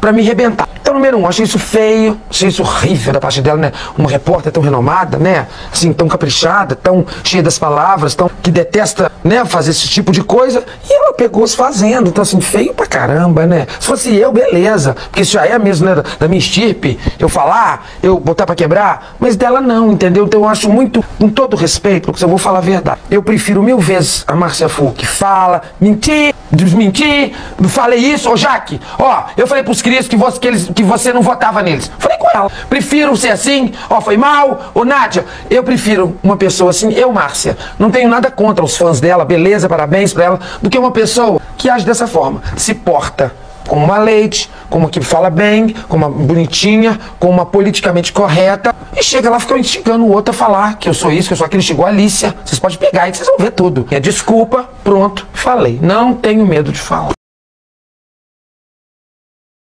pra me arrebentar. Então, número um, achei isso feio, achei isso horrível da parte dela, né? Uma repórter tão renomada, né? Assim, tão caprichada, tão cheia das palavras, tão que detesta, né, fazer esse tipo de coisa. E ela pegou se fazendo. Então, assim, feio pra caramba, né? Se fosse eu, beleza. Porque isso já é mesmo, né, da minha estirpe, eu falar, eu botar pra quebrar. Mas dela não, entendeu? Então eu acho muito, com todo respeito, porque eu vou falar a verdade. Eu prefiro 1000 vezes a Márcia Fu, que fala, mentir, desmentir, falei isso, ô Jaque, ó, eu falei pros crias que você não votava neles. Falei com ela. Prefiro ser assim, ó, foi mal, ô Nádia, eu prefiro uma pessoa assim, eu, Márcia, não tenho nada contra os fãs dela, beleza, parabéns pra ela, do que uma pessoa que age dessa forma, se porta como uma Leite, como uma que fala bem, como uma bonitinha, como uma politicamente correta, e chega lá e fica instigando o outro a falar que eu sou isso, que eu sou aquilo, chegou a Alicia, vocês podem pegar e vocês vão ver tudo. É desculpa, pronto, falei. Não tenho medo de falar.